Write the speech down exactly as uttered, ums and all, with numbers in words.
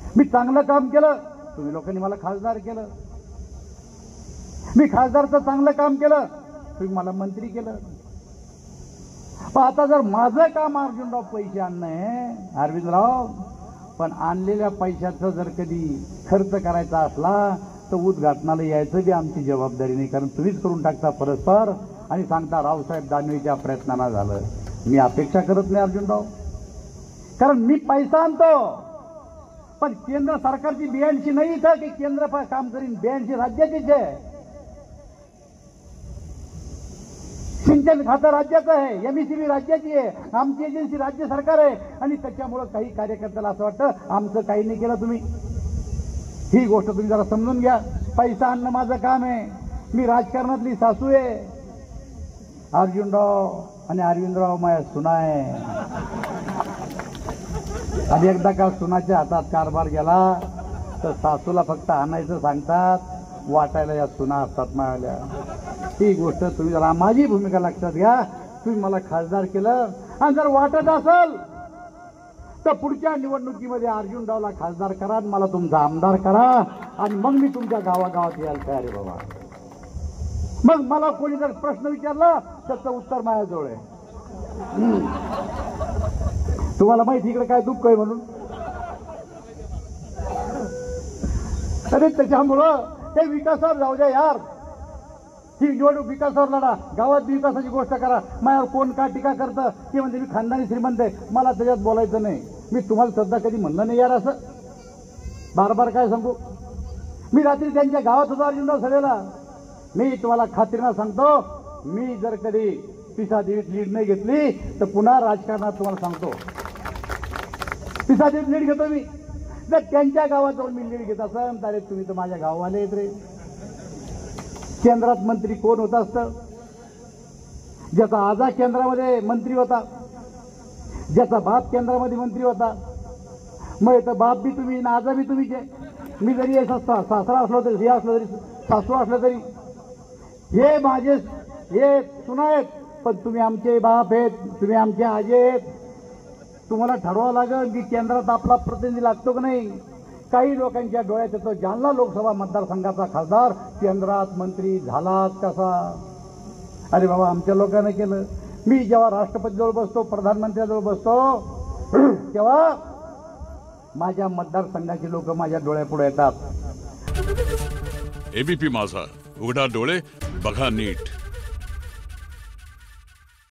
मी चांगलं काम केलं, तुम्ही लोकांनी मला खासदार केलं. मी खासदारचं चांगलं काम केलं, तुम्ही मला मंत्री केलं. पण आता जर माझं काम अर्जुनराव पैसे आणणं आहे अरविंदराव, पण आणलेल्या पैशाचं जर कधी खर्च करायचा असला तर उद्घाटनाला यायचं बी आमची जबाबदारी नाही, कारण तुम्हीच करून टाकता परस्पर आणि सांगता रावसाहेब दानवेच्या प्रयत्नानं झालं. मी अपेक्षा करत नाही अर्जुनराव, कारण मी पैसा आणतो, पण केंद्र सरकारची ब्याऐंशी नाही इथं की केंद्र काम करीन. ब्याऐंशी राज्याचीच आहे. सिंचन खातं राज्याचं आहे, एमईसीबी राज्याची आहे, आमची एजन्सी राज्य सरकार आहे. आणि त्याच्यामुळं काही कार्यकर्त्याला असं वाटतं आमचं काही नाही केलं तुम्ही. ही गोष्ट तुम्ही जरा समजून घ्या. पैसा आणणं माझं काम आहे. मी राजकारणातली सासू आहे. अर्जुनराव आणि अरविंदराव माझ्या सुना आहे. आणि एकदा का सुनाच्या हातात कारभार गेला तर सासूला फक्त आणायचं सांगतात, वाटायला या सुना असतात माझ्या. ही गोष्ट तुम्ही जरा माझी भूमिका लक्षात घ्या. तुम्ही मला खासदार केलं आणि जर वाटत असेल तर पुढच्या निवडणुकीमध्ये अर्जुनरावला खासदार करा आणि मला तुमचा आमदार करा आणि मग मी तुमच्या गावागावात यायला तयार आहे बाबा. मग मला कोणी जर प्रश्न विचारला त्याचं उत्तर माझ्याजवळ आहे. तुम्हाला माहिती इकडे काय दुःख आहे म्हणून. अरे त्याच्यामुळं ते विकासावर जाऊ द्या यार. ही निवडणूक विकासावर लढा, गावात विकासाची गोष्ट करा. माझ्यावर कोण का टीका करतं की म्हणजे मी खानदानी श्रीमंत आहे, मला त्याच्यात बोलायचं नाही. मी तुम्हाला सध्या कधी म्हणलं नाही यार असं. बार बार काय सांगू. मी रात्री त्यांच्या गावात होतो अर्जुनराव सभेला. मी तुम्हाला खात्रीनं सांगतो, मी जर कधी पिसादेवीत लीड नाही घेतली तर पुन्हा राजकारणात तुम्हाला सांगतो पिसादेवीत लीड घेतो मी. जर त्यांच्या गावात जाऊन मी लीड घेत असेल तर तुम्ही तर माझ्या गावाला येत रे. केंद्रात मंत्री कोण होत असतं? ज्याचा आजा केंद्रामध्ये मंत्री होता, ज्याचा बाप केंद्रामध्ये मंत्री होता. मग तर बाप बी तुम्ही ना आजा बी तुम्हीच आहे. मी जरी सासरा असलो तरी, हे असलं तरी, सासू असलं तरी, हे माझे हे सुना आहेत, पण तुम्ही आमचे बाप आहेत, तुम्ही आमचे आजे आहेत. तुम्हाला ठरवावं लागेल की केंद्रात आपला प्रतिनिधी लागतो की नाही. काही लोकांच्या डोळ्यात येतो जालना लोकसभा मतदारसंघाचा खासदार केंद्रात मंत्री झालाच कसा. अरे बाबा आमच्या लोकांना केलं. मी जेव्हा राष्ट्रपतीजवळ बसतो, प्रधानमंत्र्याजवळ बसतो, तेव्हा माझ्या मतदारसंघाची लोक माझ्या डोळ्यापुढे येतात. एबीपी माझा, उघडा डोळे बघा नीट.